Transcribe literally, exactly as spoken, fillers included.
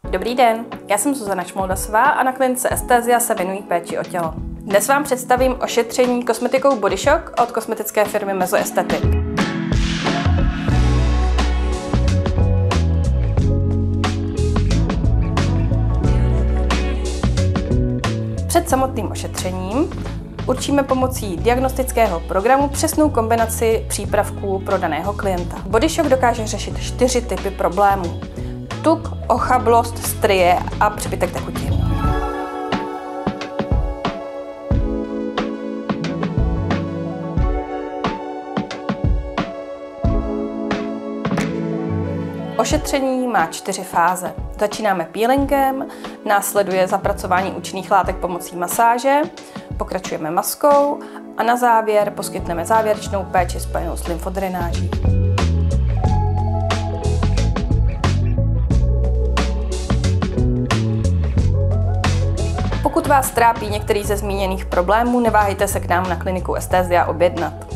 Dobrý den, já jsem Zuzana Šmoldasová a na klinice Esthesia se věnují péči o tělo. Dnes vám představím ošetření kosmetikou Body Shock od kosmetické firmy Mezoestetik. Před samotným ošetřením určíme pomocí diagnostického programu přesnou kombinaci přípravků pro daného klienta. Body Shock dokáže řešit čtyři typy problémů: tuk, ochablost, strie a přebytek tekutin. Ošetření má čtyři fáze. Začínáme peelingem, následuje zapracování účinných látek pomocí masáže, pokračujeme maskou a na závěr poskytneme závěrečnou péči spojenou s lymfodrenáží. Pokud vás trápí některý ze zmíněných problémů, neváhejte se k nám na kliniku Esthesia objednat.